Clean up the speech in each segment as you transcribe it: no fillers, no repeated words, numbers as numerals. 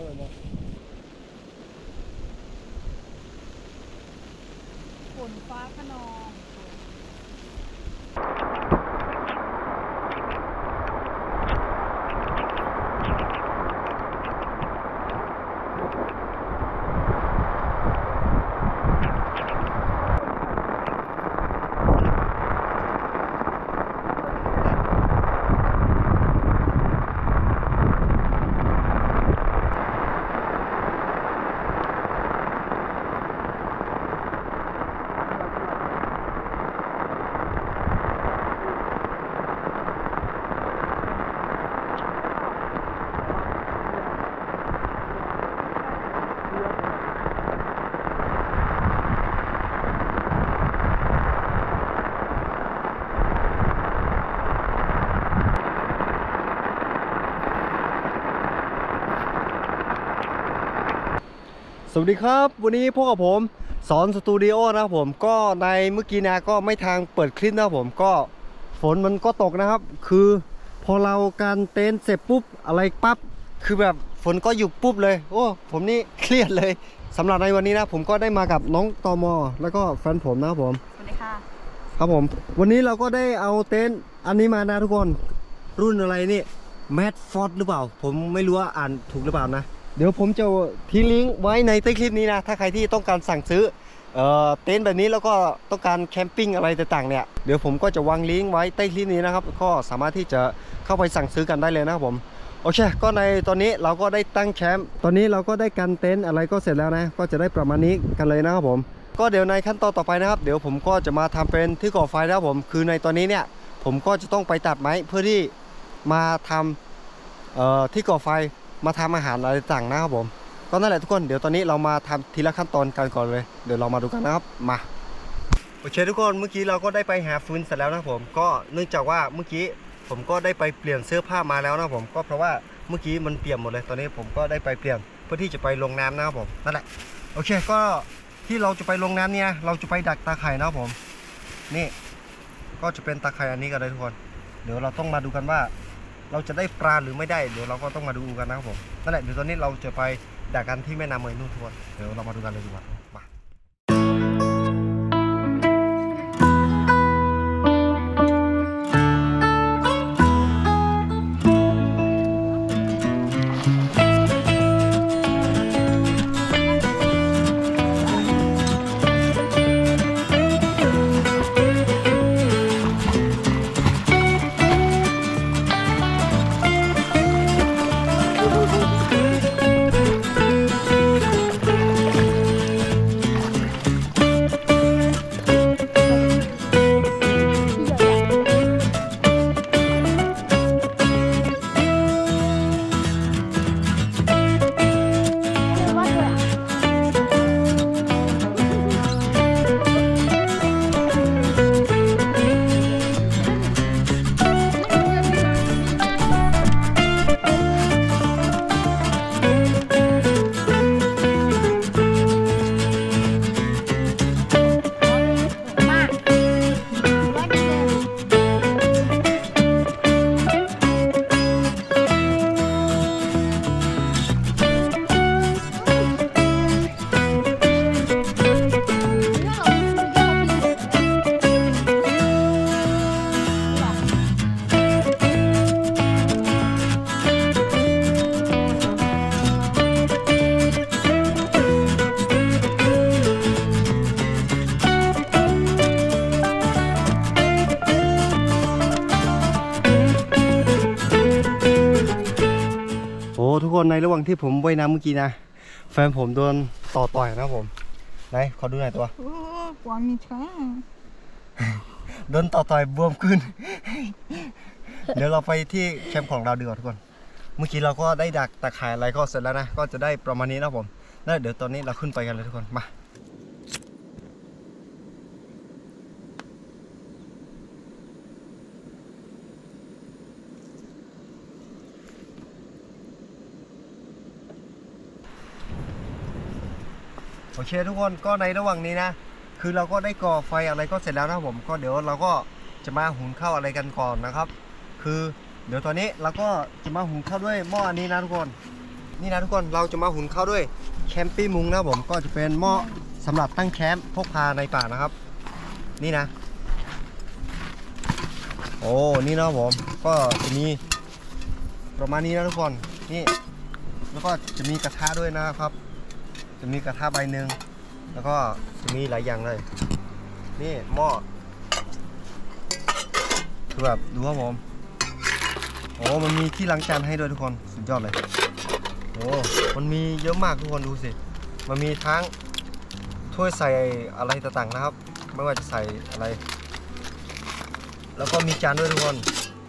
ฝนฟ้าขนองสวัสดีครับวันนี้พวกกับผมสอนสตูดิโอนะครับผมก็ในเมื่อกี้นะก็ไม่ทางเปิดคลิปนะครับผมก็ฝนมันก็ตกนะครับคือพอเราการเต็นท์เสร็จปุ๊บอะไรปั๊บคือแบบฝนก็หยุดปุ๊บเลยโอ้ผมนี่เครียดเลยสำหรับในวันนี้นะผมก็ได้มากับน้องตมแล้วก็แฟนผมนะครับผมสวัสดีค่ะครับผมวันนี้เราก็ได้เอาเต็นท์อันนี้มานะทุกคนรุ่นอะไรนี่แมดฟอร์ดหรือเปล่าผมไม่รู้ว่าอ่านถูกหรือเปล่านะเดี๋ยวผมจะทิ้งลิงก์ไว้ในใต้คลิปนี้นะถ้าใครที่ต้องการสั่งซื้อเต็นท์แบบนี้แล้วก็ต้องการแคมปิ้งอะไรต่างๆเนี่ยเดี๋ยวผมก็จะวางลิงก์ไว้ใต้คลิปนี้นะครับก็สามารถที่จะเข้าไปสั่งซื้อกันได้เลยนะครับผมโอเคก็ในตอนนี้เราก็ได้ตั้งแคมป์ตอนนี้เราก็ได้กันเต็นท์อะไรก็เสร็จแล้วนะก็จะได้ประมาณนี้กันเลยนะครับผมก็เดี๋ยวในขั้นตอนต่อไปนะครับเดี๋ยวผมก็จะมาทำเป็นที่ก่อไฟนะครับผมคือในตอนนี้เนี่ยผมก็จะต้องไปตัดไม้เพื่อที่มาทำที่ก่อไฟมาทำอาหารอะไรต่างๆนะครับผมก็นั่นแหละทุกคนเดี๋ยวตอนนี้เรามาทำทีละขั้นตอนกันก่อนเลยเดี๋ยวเรามาดูกันนะครับมาโอเคทุกคนเมื่อกี้เราก็ได้ไปหาฟืนเสร็จแล้วนะผมก็เนื่องจากว่าเมื่อกี้ผมก็ได้ไปเปลี่ยนเสื้อผ้ามาแล้วนะผมก็เพราะว่าเมื่อกี้มันเปียกหมดเลยตอนนี้ผมก็ได้ไปเปลี่ยนเพื่อที่จะไปลงน้ำนะครับผมนั่นแหละโอเคก็ที่เราจะไปลงน้ำเนี่ยเราจะไปดักตาไคร่นะครับผมนี่ก็จะเป็นตาไคร่อันนี้กันเลยทุกคนเดี๋ยวเราต้องมาดูกันว่าเราจะได้ปลาหรือไม่ได้เดี๋ยวเราก็ต้องมาดูกันนะครับผมนั่นแหละเดี๋ยวตอนนี้เราจะไปดักกันที่แม่น้ำเมยนู่นทุกคนเดี๋ยวเรามาดูกันเลยดีกว่ามาทุกคนในระหว่างที่ผมว่ายน้ำเมื่อกี้นะแฟนผมโดนต่อยนะผมไหนขอดูหน่อยตัวโอ้กวางมีช้าโดนต่อยบวมขึ้น เดี๋ยวเราไปที่แคมป์ของเราดีกว่าทุกคนเมื่อกี้เราก็ได้ดักตะข่ายอะไรก็เสร็จแล้วนะก็จะได้ประมาณนี้นะผมแล้วเดี๋ยวตอนนี้เราขึ้นไปกันเลยทุกคนมาโอเคทุกคนก็ในระหว่างนี้นะคือเราก็ได้ก่อไฟอะไรก็เสร็จแล้วนะผมก็เดี๋ยวเราก็จะมาหุงข้าวอะไรกันก่อนนะครับคือเดี๋ยวตอนนี้เราก็จะมาหุงข้าวด้วยหม้ออันนี้นะทุกคนนี่นะทุกคนเราจะมาหุงข้าวด้วยแคมปิ้งมุงนะผมก็จะเป็นหม้อสำหรับตั้งแคมป์พกพาในป่านะครับนี่นะโอ้นี่นะผมก็จะมีประมาณนี้นะทุกคนนี่แล้วก็จะมีกระทะด้วยนะครับจะมีกระทะใบหนึ่งแล้วก็จะมีหลายอย่างเลยนี่หม้อคือแบบดูครับผมโอ้มันมีที่ล้างจานให้ด้วยทุกคนสุดยอดเลยโอ้มันมีเยอะมากทุกคนดูสิมันมีทั้งถ้วยใส่อะไรต่างๆนะครับไม่ว่าจะใส่อะไรแล้วก็มีจานด้วยทุกคน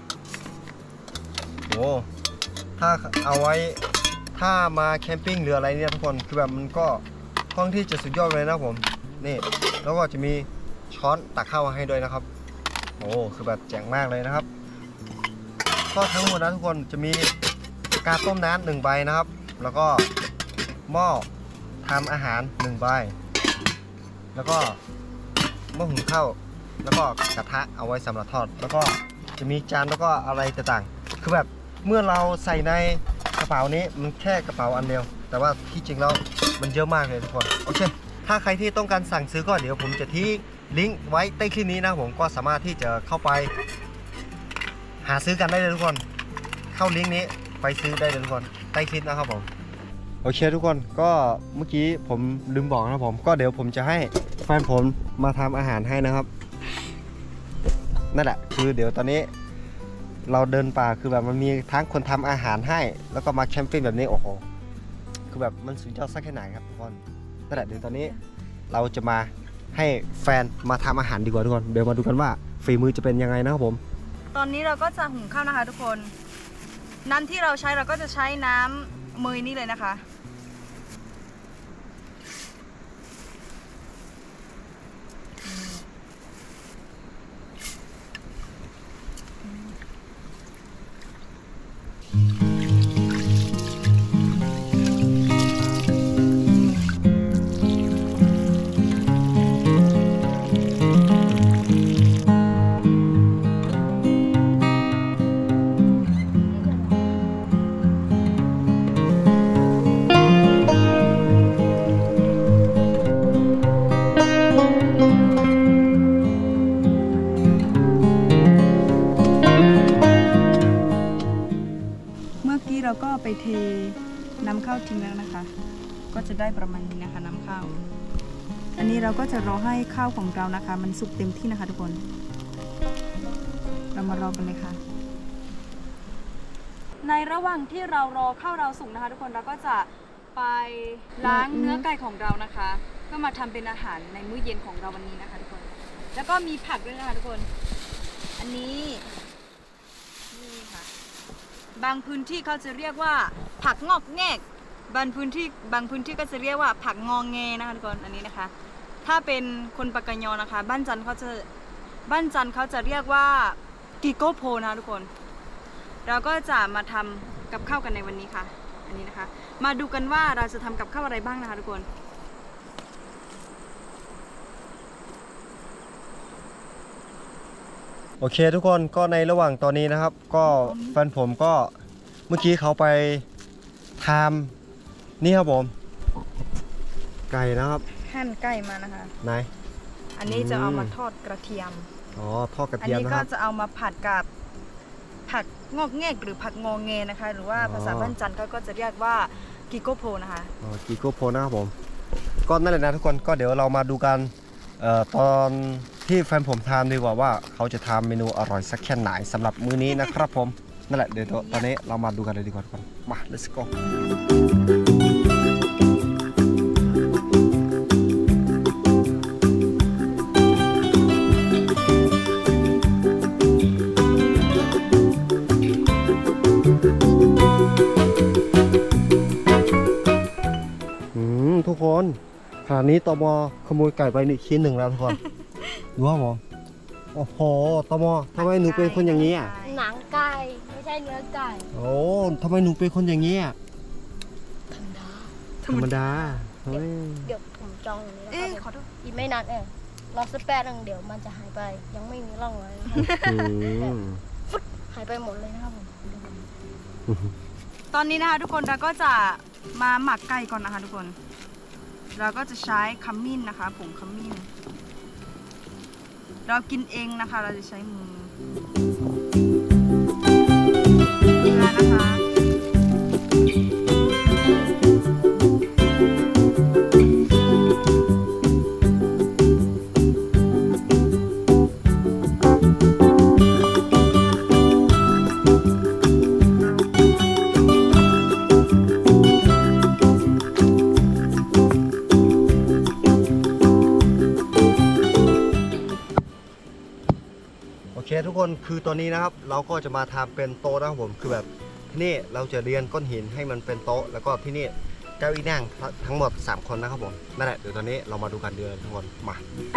โอ้ถ้าเอาไว้ถ้ามาแคมปิ้งหรืออะไรเนี่ยทุกคนคือแบบมันก็ค่อนข้างที่จะสุดยอดเลยนะผมนี่แล้วก็จะมีช้อนตักข้าวมาให้ด้วยนะครับโอ้คือแบบแจ๋งมากเลยนะครับก็ทั้งหมดนะทุกคนจะมีกาต้มน้ำ1 ใบนะครับแล้วก็หม้อทำอาหาร1 ใบแล้วก็หม้อหุงข้าวแล้วก็กระทะเอาไว้สำหรับทอดแล้วก็จะมีจานแล้วก็อะไรต่างๆคือแบบเมื่อเราใส่ในกระเป๋านี้มันแค่กระเป๋าอันเดียวแต่ว่าที่จริงแล้วมันเยอะมากเลยทุกคนโอเคถ้าใครที่ต้องการสั่งซื้อก็เดี๋ยวผมจะทิ้งลิงก์ไว้ใต้คลิปนี้นะผมก็สามารถที่จะเข้าไปหาซื้อกันได้เลยทุกคนเข้าลิงก์นี้ไปซื้อได้เลยทุกคนใต้คลิปนะครับผมโอเคทุกคนก็เมื่อกี้ผมลืมบอกนะผมก็เดี๋ยวผมจะให้แฟนผมมาทำอาหารให้นะครับนั่นแหละคือเดี๋ยวตอนนี้เราเดินป่าคือแบบมันมีทั้งคนทำอาหารให้แล้วก็มาแคมปิ้งแบบนี้โอ้โหคือแบบมันสุดยอดสักแค่ไหนครับทุกคนนั่นแหละเดี๋ยวตอนนี้เราจะมาให้แฟนมาทำอาหารดีกว่าทุกคนเดี๋ยวมาดูกันว่าฝีมือจะเป็นยังไงนะครับผมตอนนี้เราก็จะหุงข้าวนะคะทุกคนน้ำที่เราใช้เราก็จะใช้น้ำเมยนี่เลยนะคะเราก็ไปเทน้ำข้าวทิ้งแล้วนะคะก็จะได้ประมาณนี้นะคะน้ำข้าวอันนี้เราก็จะรอให้ข้าวของเรานะคะมันสุกเต็มที่นะคะทุกคนเรามารอกันเลยค่ะในระหว่างที่เรารอข้าวเราสุกนะคะทุกคนเราก็จะไปล้างเนื้อไก่ของเรานะคะเพื่อมาทำเป็นอาหารในมื้อเย็นของเราวันนี้นะคะทุกคนแล้วก็มีผักด้วยนะคะทุกคนอันนี้นี่ค่ะบางพื้นที่เขาจะเรียกว่าผักงอกแงกบางพื้นที่ก็จะเรียกว่าผักงองแงนะคะทุกคนอันนี้นะคะถ้าเป็นคนปากกยอนะคะบ้านจันเขาจะเรียกว่ากิโกโพนะทุกคนเราก็จะมาทำกับข้าวกันในวันนี้ค่ะอันนี้นะคะมาดูกันว่าเราจะทำกับข้าวอะไรบ้างนะคะทุกคนโอเคทุกคนก็ในระหว่างตอนนี้นะครับก็แฟนผมก็เมื่อกี้เขาไปทำนี่ครับผมไก่นะครับหั่นไก่มานะคะไหนอันนี้จะเอามาทอดกระเทียมอ๋อทอดกระเทียมนะครับอันนี้ก็จะเอามาผัดกับผักงอกแงกหรือผักงอแงนะคะหรือว่าภาษาบ้านจันทร์ก็จะเรียกว่ากิโกโพนะคะอ๋อกิโกโพนะครับผมก็นั่นแหละนะทุกคนก็เดี๋ยวเรามาดูกันตอนที่แฟนผมทำดีกว่าว่าเขาจะทำเมนูอร่อยสักแค่ไหนสำหรับมื้อนี้นะครับผมนั่นแหละเดี๋ยวตอนนี้เรามาดูกันเลยดีกว่าทุกคนมา let's go ทุกคนขณะนี้ตม.ขโมยไก่ไป1 ชิ้นแล้วทุกคนรู้ป่ะหมอโอ้โหตม.ทำไมหนูเป็นคนอย่างนี้อ่ะหนังไก่ไม่ใช่เนื้อไก่โอ้ทำไมหนูเป็นคนอย่างนี้อ่ะธรรมดาเดี๋ยวผมจองอย่างนี้แล้วขอโทษอีกไม่นานรอสักแป๊บนึงเดี๋ยวมันจะหายไปยังไม่มีร่องรอยหายไปหมดเลยนะครับผมตอนนี้นะคะทุกคนเราก็จะมาหมักไก่ก่อนนะคะทุกคนเราก็จะใช้ขมิ้นนะคะผงขมิ้นเรากินเองนะคะเราจะใช้มือเกลือนะคะโอเคทุกคนคือตอนนี้นะครับเราก็จะมาทำเป็นโต๊ะนะครับผมคือแบบที่นี่เราจะเรียนก้อนหินให้มันเป็นโต๊ะแล้วก็ที่นี่เก้าอี้นั่งทั้งหมด3คนนะครับผมนั่นแหละเดี๋ยวตอนนี้เรามาดูกันเดือนทุกคนมา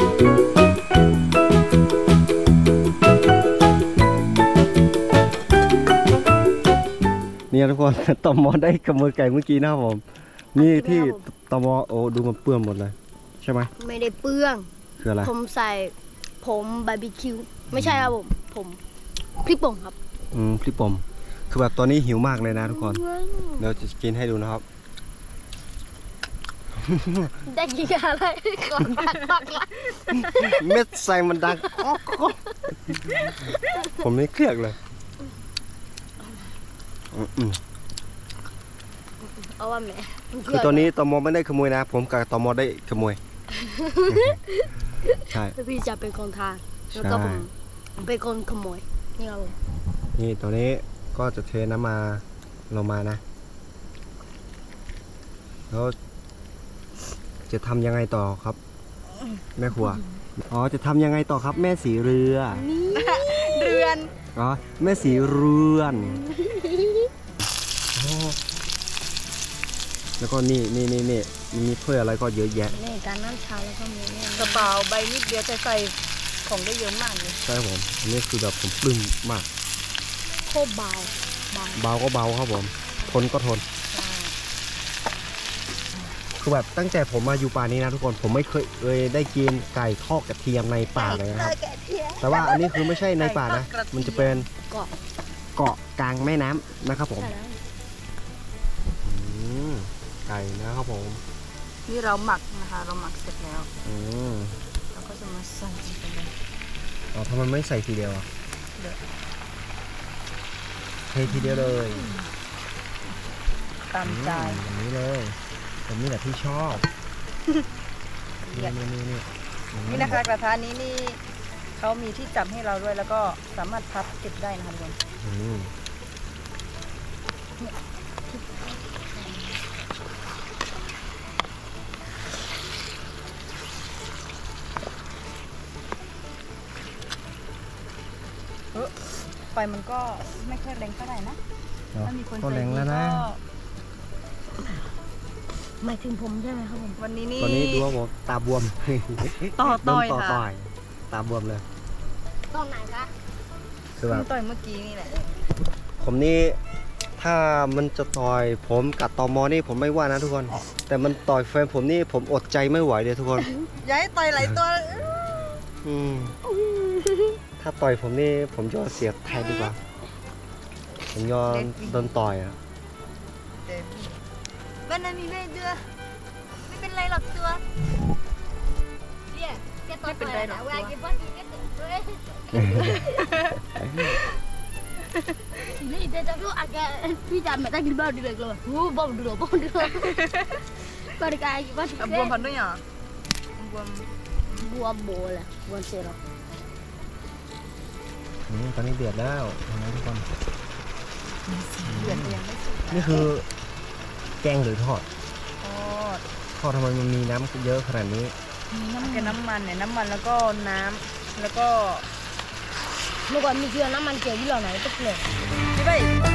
เนี่ยทุกคน ตมได้ขโมยไก่เมื่อกี้นะครับผมนี่ที่ตมโอ้ดูมันเปื้อนหมดเลยใช่ไหมไม่ได้เปลืองคืออะไรผมใส่ผมบาร์บีคิวไม่ใช่ครับผมพริกป่นครับพริกป่นคือแบบตอนนี้หิวมากเลยนะทุกคนเดี๋ยวจะกินให้ดูนะครับได้กินอะไรก่อนมากละเม็ดใส่มันดังผมไม่เครียดเลยเอาว่าแม่คือตอนนี้ตมไม่ได้ขโมยนะ ผมกับตมได้ขโมย ใช่พี่จะเป็นคนทานแล้วก็ผมเป็นคนขโมยนี่ครับผมนี่ตอนนี้ก็จะเทน้ำมาลงมานะแล้วจะทำยังไงต่อครับ แม่ครัวอ๋อจะทำยังไงต่อครับ แม่สีเรือเรือนอ๋อแม่สีเรือนแล้วก็นี่มีถ้วยอะไรก็เยอะแยะนี่การน้ำชาแล้วก็มีนี่กระเป๋าใบนิดเดียวแต่ใส่ของได้เยอะมากเลยใช่ผมอันนี้คือแบบผมปลื้มมากโคตรเบาเบาก็เบาครับผมทนก็ทนคือแบบตั้งแต่ผมมาอยู่ป่านี้นะทุกคนผมไม่เคยได้กินไก่ทอดกระเทียมในป่าเลยนะครับแต่ว่าอันนี้คือไม่ใช่ในป่านะมันจะเป็นเกาะกลางแม่น้ำนะครับผมไก่นะครับผมนี่เราหมักนะคะเราหมักเสร็จแล้วเราก็จะมาใส่ไปเลยทำไมไม่ใส่ทีเดียวอ่ะเททีเดียวเลยตามใจอย่างนี้เลยผมนี่แหละที่ชอบนี่นี่นะคะกระทะนี้นี่เขามีที่จับให้เราด้วยแล้วก็สามารถพับเก็บได้นะคะทุกคนไฟมันก็ไม่ค่อยแรงเท่าไหร่นะถ้ามีคนก็ใจแรงดีแล้วนะก็หมายถึงผมใช่ไหมครับผมวันนี้นี่ตอนนี้ดูว่าผมตาบวมต่อโดนค่ะต่อยตาบวมเลยตรงไหนคะคือแบบต่อยเมื่อกี้นี่แหละผมนี่ถ้ามันจะต่อยผมกับตมนี่ผมไม่ว่านะทุกคน แต่มันต่อยแฟนผมนี่ผมอดใจไม่ไหวเลยทุกคนอย่าให้ต่อยหลายตัวถ้าต่อยผมนี่ผมจะเสียบแทนดีกว่าผมยอมโดนต่อยอ่ะบ้านนั้นมีแม่เดือไม่เป็นไรหรอกตัวเนี่ยไม่เป็นไรหรอกเวลากินบ้านกินก็นี่เดี๋ยวจะรู้อาการพี่จำไม่ได้กินบ้านดีเลยเลยบ้านดีเลยบ้านดีเลยบ้านกายบ้านบวมพันด้วยเหรอบัวโบเลยบัวเซโร่ตอนนี้เดือดแล้วนะทุกคนเดือดยังไม่สุดนี่คือแกงหรือทอดทอดทอดทำไมมันมีน้ำเยอะขนาดนี้น้ำมันเนี่ยน้ำมันแล้วก็น้ำแล้วก็เมื่อก่อนมีเกลือน้ำมันเกลือที่เราไหนก็เกลือนี่ไป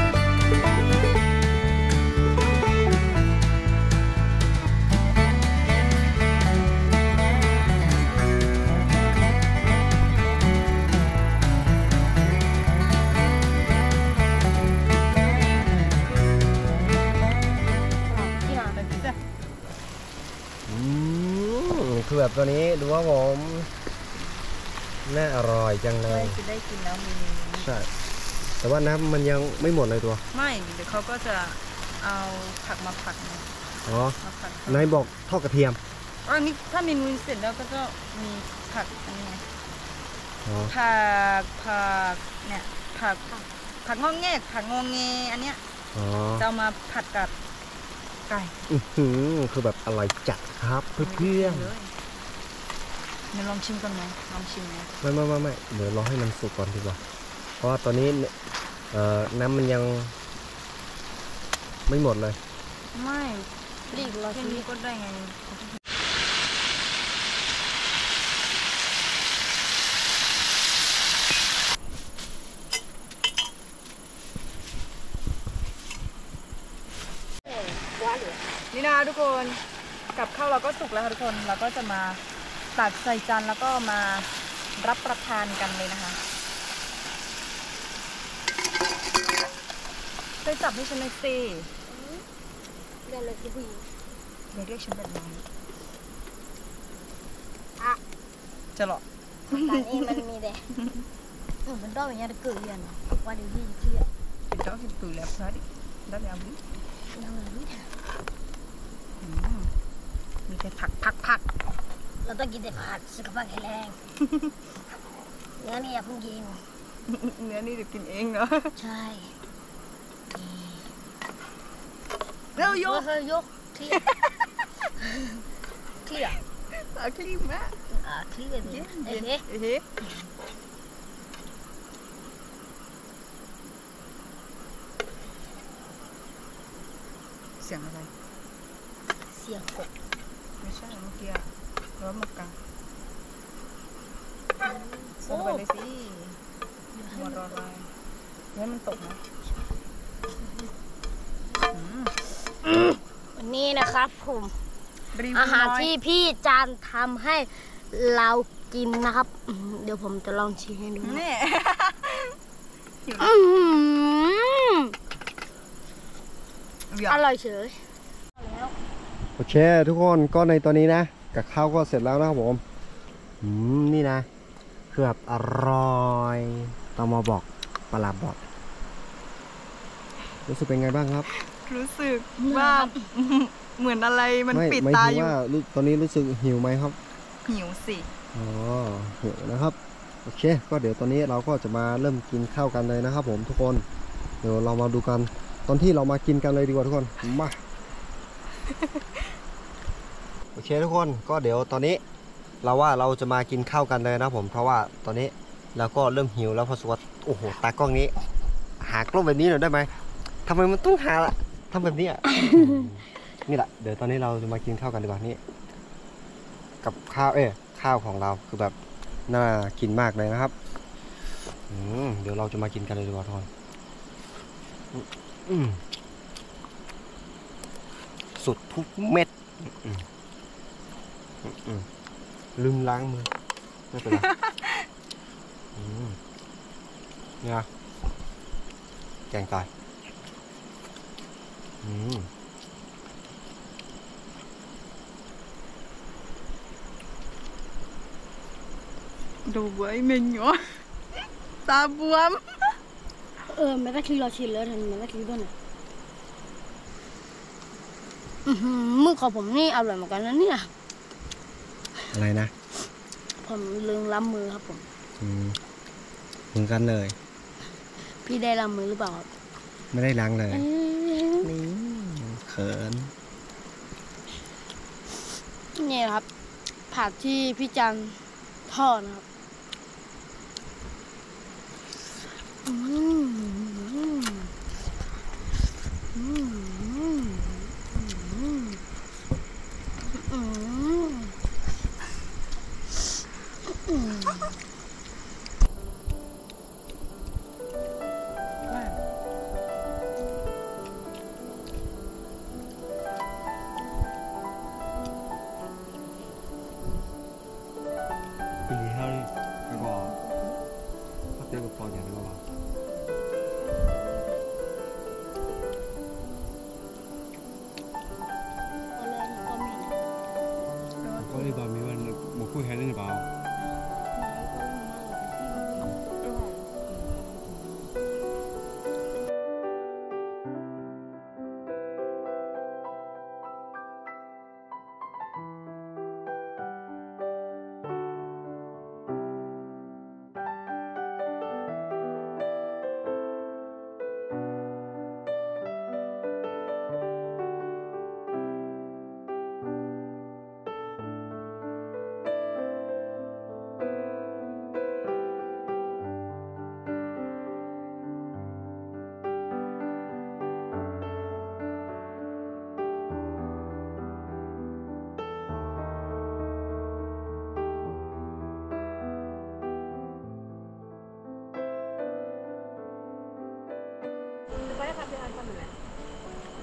คือแบบตัวนี้ดูว่าผมน่าอร่อยจังเลยจะได้กินแล้วมีใช่แต่ว่าน้ำมันยังไม่หมดเลยตัวไม่เดี๋ยวเขาก็จะเอาผักมาผัดไงอ๋อมาผัดนายบอกทอดกระเทียมอันนี้ถ้าเมนูเสร็จแล้วก็จะมีผักอันนี้ไงอ๋อผักเนี่ยผักงอกแงกผักงอแงอันเนี้ยอ๋อจะเอามาผัดกับไก่คือแบบอร่อยจัดครับเพื่อนเลยเดี๋ยวลองชิมกันไหมลองชิมไหมๆไม่เดี๋ยวรอให้มันสุกก่อนดีกว่าเพราะว่าตอนนี้น้ำมันยังไม่หมดเลยไม่รีบรอแค่ทีนี้ก็ได้ไงนี่นะทุกคนกับข้าวเราก็สุกแล้วค่ะทุกคนเราก็จะมาตักใส่จานแล้วก็มารับประทานกันเลยนะคะเคยจับให้ฉันหน่อยสิได้เลยที่ผู้หญิงเรียกฉันแบบนี้อ่ะจะหรอตอนนี้มันมีแต่มันต้องอย่างนี้เกิดเรียนว่าเดี๋ยวพี่เครียดติดต่อสิตุแล้วพระดิได้แล้วบิยังไงพี่มีแต่ผักเราต้องกินแต่ผักสุขภาพแข็งแรงเนื้อนี่อย่าเพิ่งกินเนื้อนี่เดี๋ยวกินเองเนาะใช่เร็วโยเฮ้ยยกเครียดเครียดตาคลีมะเครียดดิเอ๊ะเฮ้เสียงอะไรเสียงกบไม่ใช่เมื่อกี้ร้อนมากกันใส่ไปเลยสิหัวรออะไรให้มันตกนะวันนี้นะครับผมรีวิวอาหารน้ยที่พี่จานทำให้เรากินนะครับ เดี๋ยวผมจะลองชิมให้ดูนะนี่อื้อหืออร่อยเฉยโอเคทุกคนก็ในตอนนี้นะกับข้าวก็เสร็จแล้วนะครับผมนี่นะคือแบบอร่อยต้องมาบอกปลาบอกรู้สึกเป็นไงบ้างครับรู้สึกว่าเหมือนอะไรมันไม่ปิดไม่ตาถึงอยู่ว่าตอนนี้รู้สึกหิวไหมครับหิวสิอ๋อหิวนะครับโอเคก็เดี๋ยวตอนนี้เราก็จะมาเริ่มกินข้าวกันเลยนะครับผมทุกคนเดี๋ยวเรามาดูกันตอนที่เรามากินกันเลยดีกว่าทุกคนมา โอเคทุกคนก็เดี๋ยวตอนนี้เราว่าเราจะมากินข้าวกันเลยนะผมเพราะว่าตอนนี้เราก็เริ่มหิวแล้วพอสวดโอ้โหตากล้องนี้ หากล้องแบบนี้หน่อยได้ไหมทำไมมันต้องหาล่ะทำแบบนี้อ่ะ นี่แหละเดี๋ยวตอนนี้เราจะมากินข้าวกันดีกว่านี่กับข้าวข้าวของเราคือแบบน่ากินมากเลยนะครับเดี๋ยวเราจะมากินกันเลยดีกว่าทุกคนสุดทุกเม็ดลืมล้างมือไม่เป็นไรเนี่ยนะแกงไก่ดูไว้เมนอยู่ ตาบวมไม่ได้คลีเราชิมแล้วทันไม่ได้คลีด้วยนะมือของผมนี่อร่อยเหมือนกันนะเนี่ยอะไรนะผมลืมล้ำมือครับผมเหมือนกันเลยพี่ได้ล้ำมือหรือเปล่าครับไม่ได้ล้างเลยนี่เขินนี่ครับผักที่พี่จันทอดนะครับ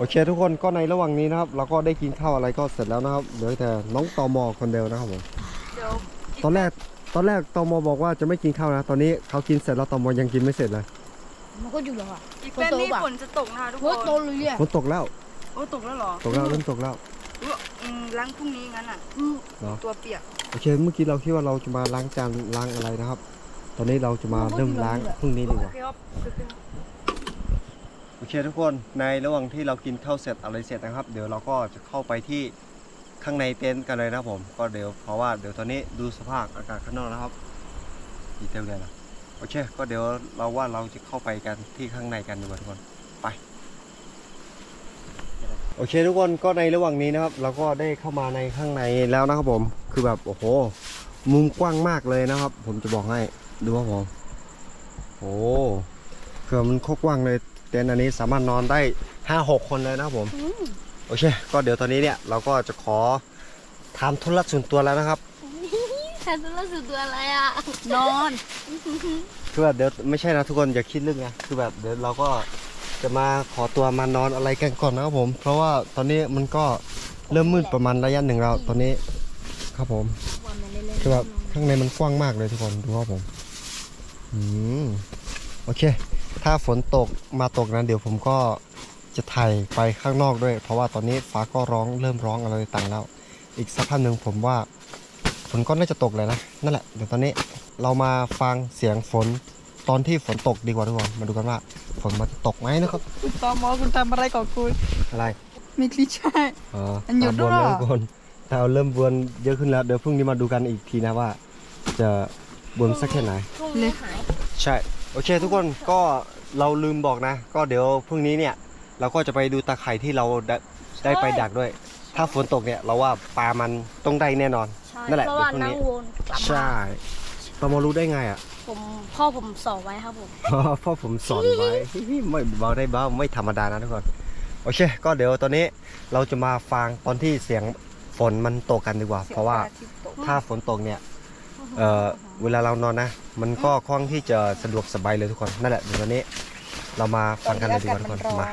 เคทุกคนก็ในระหว่างนี้นะครับเราก็ได้กินข้าวอะไรก็เสร็จแล้วนะครับเหลือแต่น้องตมคนเดียวนะครับผมเดี๋ยวตอนแรกตมบอกว่าจะไม่กินข้าวนะตอนนี้เขากินเสร็จแล้วตมยังกินไม่เสร็จเลยมันก็อยู่แล้วอ่ะอีกแป๊บนี่ฝนจะตกนะคะทุกคโอ้นโตเลยเนี่ยฝนตกแล้วโอ้ตกแล้วเหรอตกแล้วเริ่มตกแล้วล้างพรุ่งนี้งั้นอ่ะเหรอตัวเปียกโอเคเมื่อกี้เราคิดว่าเราจะมาล้างจานล้างอะไรนะครับ ตอนนี้เราจะมาเริ่มล้างพรุ่งนี้ดีกว่า โอเคทุกคนในระหว่างที่เรากินข้าวเสร็จอะไรเสร็จนะครับ เดี๋ยวเราก็จะเข้าไปที่ข้างในเต็นท์กันเลยนะครับผมก็เดี๋ยวเพราะว่าเดี๋ยวตอนนี้ดูสภาพอากาศข้างนอกนะครับดีเต็มเลยนะโอเคก็เดี๋ยวเราว่าเราจะเข้าไปกันที่ข้างในกันดีกว่าทุกคนไปโอเคทุกคนก็ในระหว่างนี้นะครับ เราก็ได้เข้ามาในข้างในแล้วนะครับผมคือแบบโอ้โหมุมกว้างมากเลยนะครับ ผมจะบอกให้ดูครับผมโอ้คือมันโคตรกว้างเลยเต็นท์อันนี้สามารถนอนได้ 5-6 คนเลยนะครับผมโอเคก็เดี๋ยวตอนนี้เนี่ยเราก็จะขอทำธุระส่วนตัวแล้วนะครับแทนตัวละสุดตัวอะไรอ่ะนอนคือแบบเดี๋ยวไม่ใช่นะทุกคนอย่าคิดลึกนะคือแบบเดี๋ยวเราก็จะมาขอตัวมานอนอะไรกันก่อนนะครับผมเพราะว่าตอนนี้มันก็เริ่มมืดประมาณระยะหนึ่งแล้วตอนนี้ครับผมคือแบบข้างในมันกว้างมากเลยทุกคนดูครับผมโอเคถ้าฝนตกมาตกนั้นเดี๋ยวผมก็จะถ่ายไปข้างนอกด้วย เพราะว่าตอนนี้ฟ้าก็เริ่มร้องอะไรต่างแล้วอีกสักพักหนึ่งผมว่าฝนก็น่าจะตกเลยนะนั่นแหละเดี๋ยวตอนนี้เรามาฟังเสียงฝนตอนที่ฝนตกดีกว่าทุกคนมาดูกันว่าฝนมันจะตกไหมนะครับคุณตอมอคุณทำอะไรกับคุณอะไรไม่คลิใช่ อันหยุดบด้ววน ยเลยทุกคนแต่เราเริ่มบวนเยอะขึ้นแล้วเดี๋ยวพรุ่งนี้มาดูกันอีกทีนะว่า จะบวนสักแค่ไหนเลยหายใช่โอเคทุกคนก็เราลืมบอกนะ ก็เดี๋ยวพรุ่งนี้เนี่ยเราก็จะไปดูตาไข่ที่เราได้ไปดักด้วย ถ้าฝนตกเนี่ยเราว่าปลามันต้องได้แน่นอนใช่นั่นแหละเพราะว่าเดี๋ยวพรุ่งนั่นี้งวนกลับมาใช่ตอมรู้ได้ไงอ่ะพ่อผมสอนไว้ครับผมเพราะผมสอนไว้ ไม่เบาได้เบาไม่ธรรมดานะทุกคนโอเคก็เดี๋ยวตอนนี้เราจะมาฟังตอนที่เสียงฝนมันตกกันดีกว่า เพราะว่าถ้าฝนตกเนี่ยเวลาเรานอนนะมันก็ค่อนข้างที่จะสะดวกสบายเลยทุกคนนั่นแหละเดี๋ยวตอนนี้เรามาฟังกันเลยดีกว่าทุกคนมา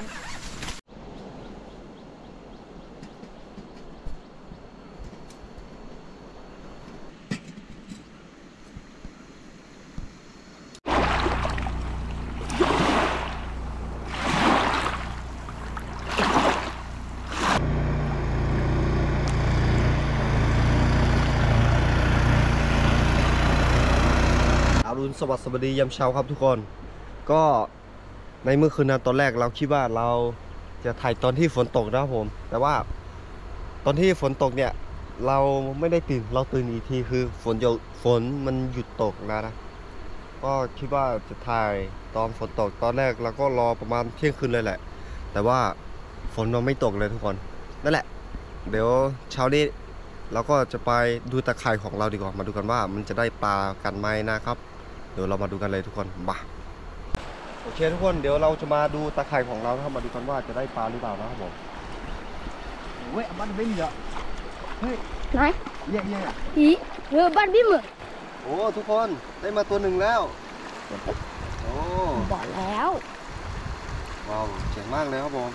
อรุณสวัสดียามเช้าครับทุกคนก็ในเมื่อคืนนั้นตอนแรกเราคิดว่าเราจะถ่ายตอนที่ฝนตกนะครับผมแต่ว่าตอนที่ฝนตกเนี่ยเราไม่ได้ตื่นเราตื่นอีกทีคือฝนมันหยุดตกแล้วนะก็คิดว่าจะถ่ายตอนฝนตกตอนแรกเราก็รอประมาณเที่ยงคืนเลยแหละแต่ว่าฝนมันไม่ตกเลยทุกคนนั่นแหละเดี๋ยวเช้านี้เราก็จะไปดูตะข่ายของเราดีกว่ามาดูกันว่ามันจะได้ปลากันไหมนะครับเดี๋ยวเรามาดูกันเลยทุกคนมาโอเคทุกคนเดี๋ยวเราจะมาดูตะข่ายของเรานะครับมาดูกันว่าจะได้ปลาหรือเปล่านะครับผมเว้ยมันวิ่งเยอะเฮ้ยไหนเย่ๆอ่ะอีเรือบ้านพี่เหมือนโอ้ทุกคนได้มาตัวหนึ่งแล้วโอ้บอกแล้วว้าวเจ๋งมากเลยครับผม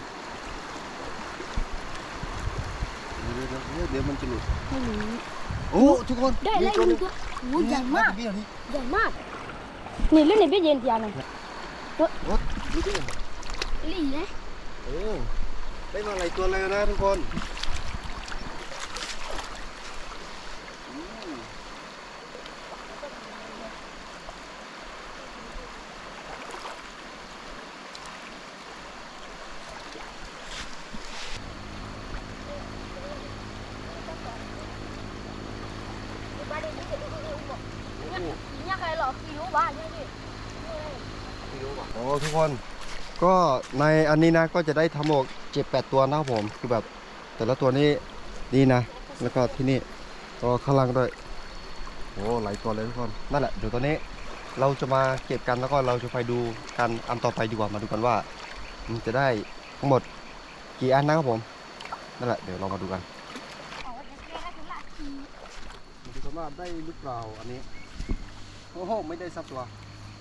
เดี๋ยวมันจะหลุดไม่รู้โอ้ทุกคนได้แล้วตัวอีหกนึ่งตัวโอ้ยใหญ่มากเบี้ยวนี่ใหญ่มากนี่เล่นในเบี้ยเย็นทีนึงโอ้ดูดิลี่นะโอ้ได้มาหลายตัวเลยนะทุกคนโอ้ทุกคนก็ในอันนี้นะก็จะได้ทั้งหมด7-8 ตัวนะครับผมคือแบบแต่ละตัวนี้ดีนะแล้วก็ที่นี่ก็ข้างล่างด้วยโอ้หลายตัวเลยทุกคนนั่นแหละเดี๋ยวตัวนี้เราจะมาเก็บกันแล้วก็เราจะไปดูกันอันต่อไปดีกว่ามาดูกันว่ามันจะได้ทั้งหมดกี่อันนะครับผมนั่นแหละเดี๋ยวเรามาดูกันมาดูกันว่าได้หรือเปล่าอันนี้โอ้โหไม่ได้สักตัว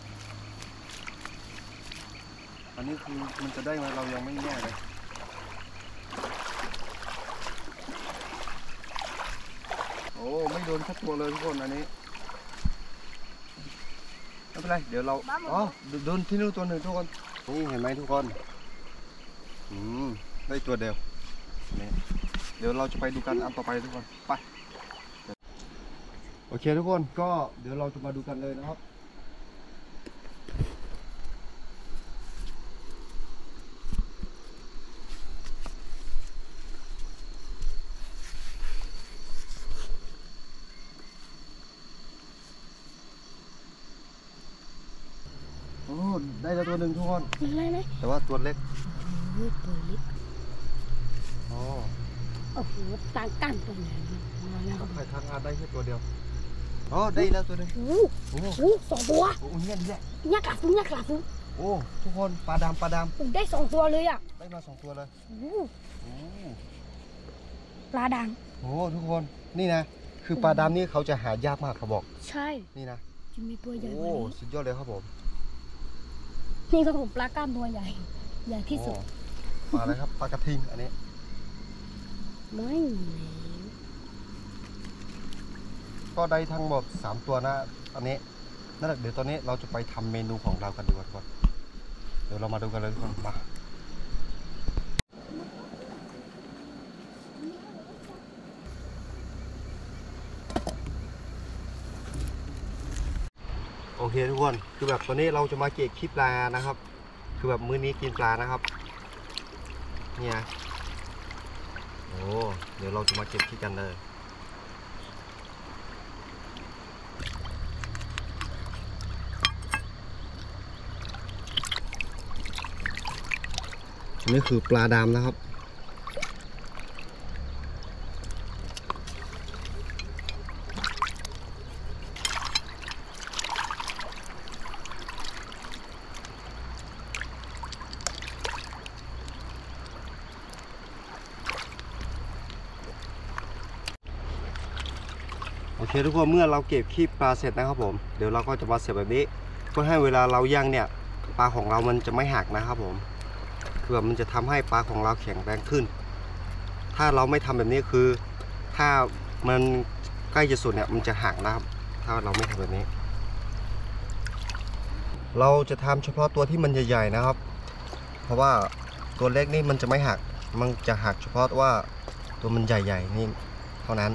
อันนี้คือมันจะได้ไหมเรายังไม่แน่เลยโดนสักตัวเลยทุกคนอันนี้ไม่เป็นไรเดี๋ยวเราอ๋อโดนที่นู่นตัวหนึ่งทุกคนนี่เห็นไหมทุกคนได้ตัวเดียวนี่เดี๋ยวเราจะไปดูกันอันต่อไปทุกคนไปโอเคทุกคนก็เดี๋ยวเราจะมาดูกันเลยนะครับโอ้ได้แล้วตัวหนึ่งทุกคนอะไรนะแต่ว่าตัวเล็กตัวเล็กอ๋อโอ้โหต่างกันตัวไหนมาแล้วไข่ทางอาได้แค่ตัวเดียวอ๋อได้แล้วตัวหนึงโอ้โอ้โห2 ตัวโหเนี่ยนี่แหละยักษ์กระฟุ้งยักษ์กระฟุ้งโอ้ทุกคนปลาดำได้2 ตัวเลยอ่ะได้มา2 ตัวเลยโอ้โอ้ปลาดังโหทุกคนนี่นะคือปลาดำนี่เขาจะหายากมากเขาบอกใช่นี่นะจะมีตัวใหญ่กโอ้ว่านี้สุดยอดเลยครับผมนี่ครับผมปลากล้ามตัวใหญ่ใหญ่ที่สุดโอ้ปลาอะไรครับปลากระทิงอันนี้ไม่ก็ได้ทั้งหมด3 ตัวนะอันนี้นั่นแหละเดี๋ยวตอนนี้เราจะไปทำเมนูของเรากันดีกว่าทุกคนเดี๋ยวเรามาดูกันเลยทุกคนมาโอเคทุกคนคือแบบตอนนี้เราจะมาเก็บขี้ปลานะครับคือแบบมื้อนี้กินปลานะครับเนี่ยโอ้เดี๋ยวเราจะมาเก็บขี้กันเลยนี่คือปลาดำนะครับโอเคทุกคนเมื่อเราเก็บขี้ปลาเสร็จนะครับผมเดี๋ยวเราก็จะมาเสียบแบบนี้เพื่อให้เวลาเราย่างเนี่ยปลาของเรามันจะไม่หักนะครับผมคือแบบมันจะทำให้ปลาของเราแข็งแรงขึ้นถ้าเราไม่ทำแบบนี้คือถ้ามันใกล้จะสุดเนี่ยมันจะหักนะครับถ้าเราไม่ทำแบบนี้เราจะทำเฉพาะตัวที่มันใหญ่ๆนะครับเพราะว่าตัวเล็กนี่มันจะไม่หักมันจะหักเฉพาะว่าตัวมันใหญ่ๆนี่เท่านั้น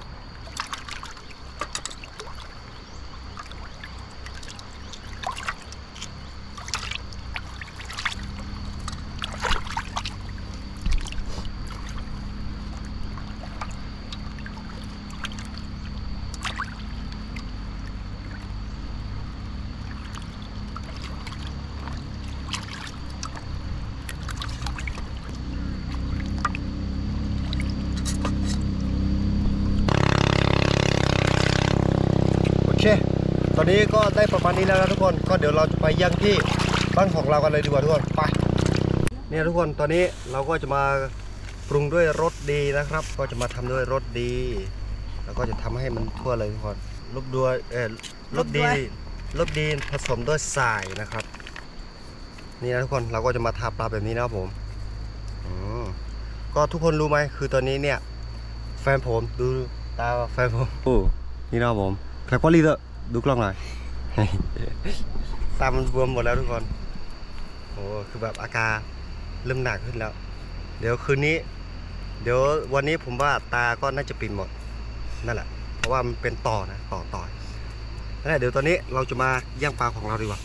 โอเคตอนนี้ก็ได้ประมาณนี้แล้วนะทุกคนก็เดี๋ยวเราจะไปย่างที่บ้านของเรากันเลยดีกว่าทุกคนไปเนี่ยทุกคนตอนนี้เราก็จะมาปรุงด้วยรสดีนะครับก็จะมาทำด้วยรสดีแล้วก็จะทำให้มันทั่วเลยทุกคนรสด้วยรสดีผสมด้วยทรายนะครับนี่นะทุกคนเราก็จะมาทาปลาแบบนี้นะครับผมก็ทุกคนรู้ไหมคือตอนนี้เนี่ยแฟนผมดูตาแฟนผมโอ้นี่นะครับผมแค่ก็รีดดูกล้องหน่อย ตามันบวมหมดแล้วทุกคนโอ้คือแบบอาการเริ่มหนักขึ้นแล้วเดี๋ยวคืนนี้เดี๋ยววันนี้ผมว่าตาก็น่าจะปิดหมดนั่นแหละเพราะว่ามันเป็นต่อนะต่อนั่นแหละเดี๋ยวตอนนี้เราจะมาย่างปลาของเราดีกว่า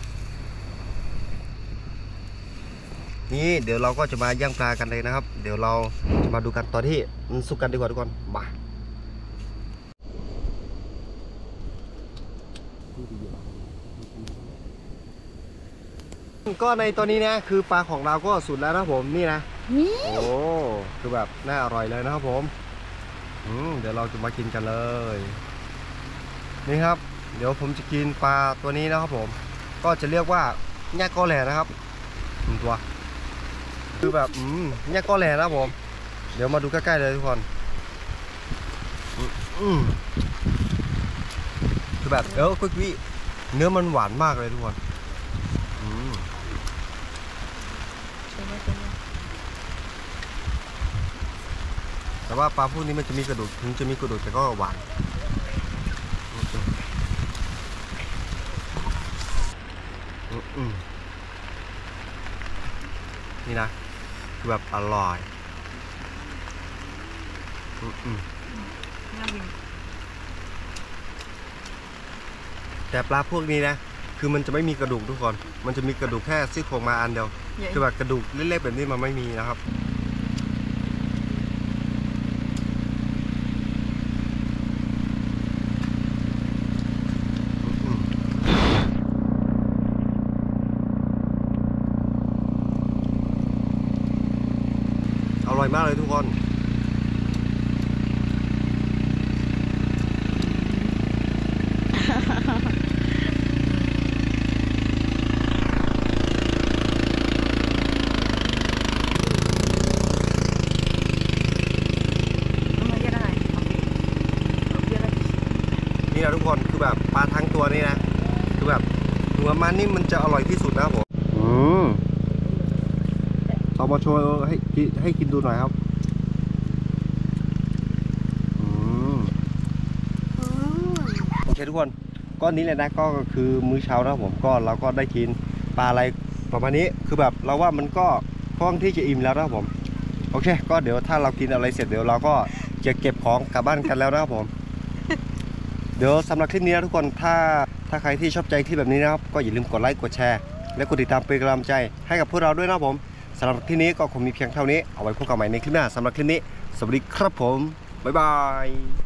นี่เดี๋ยวเราก็จะมาย่างปลากันเลยนะครับเดี๋ยวเราจะมาดูกันตอนที่มันสุกกันดีกว่าทุกคนมาก็ในตัวนี้นะคือปลาของเราก็สุดแล้วนะผมนี่นะโอ้คือแบบน่าอร่อยเลยนะครับผมเดี๋ยวเราจะมากินกันเลยนี่ครับเดี๋ยวผมจะกินปลาตัวนี้นะครับผมก็จะเรียกว่าแง่กอแหล่นะครับตัวคือแบบแง่กอแหล่นะผมเดี๋ยวมาดูใกล้ๆเลยทุกคนคือแบบคุยเนื้อมันหวานมากเลยทุกคนแต่ว่าปลาพวกนี้มันจะมีกระดูกถึงจะมีกระดูกแต่ก็หวานนี่นะคือแบบอร่อยน่ากินแต่ปลาพวกนี้นะคือมันจะไม่มีกระดูกทุกคนมันจะมีกระดูกแค่ซี่โครงมาอันเดียวคือแบบกระดูกเล็กๆแบบนี้มันไม่มีนะครับอร่อยมากเลยทุกคนนี่นะทุกคนคือแบบปลาทั้งตัวนี่นะคือแบบหัวมันนี่มันจะอร่อยที่สุดนะครับผมเอามาโชว์ให้กินดูหน่อยครับโอเคทุกคนก้อนนี้เลยนะก็คือมื้อเช้านะครับผมก็เราก็ได้กินปลาอะไรประมาณนี้คือแบบเราว่ามันก็พร้อมที่จะอิ่มแล้วนะครับผมโอเคก็เดี๋ยวถ้าเรากินอะไรเสร็จเดี๋ยวเราก็จะเก็บของกลับบ้านกันแล้วนะครับผม เดี๋ยวสำหรับคลิปนี้นะทุกคนถ้าใครที่ชอบใจคลิปแบบนี้นะครับก็อย่าลืมกดไลค์กดแชร์และกดติดตามเป็นกำลังใจให้กับพวกเราด้วยนะครับผมสำหรับคลิปนี้ก็คงมีเพียงเท่านี้เอาไว้พบกันใหม่ในคลิปหน้าสำหรับคลิปนี้สวัสดีครับผมบ๊ายบาย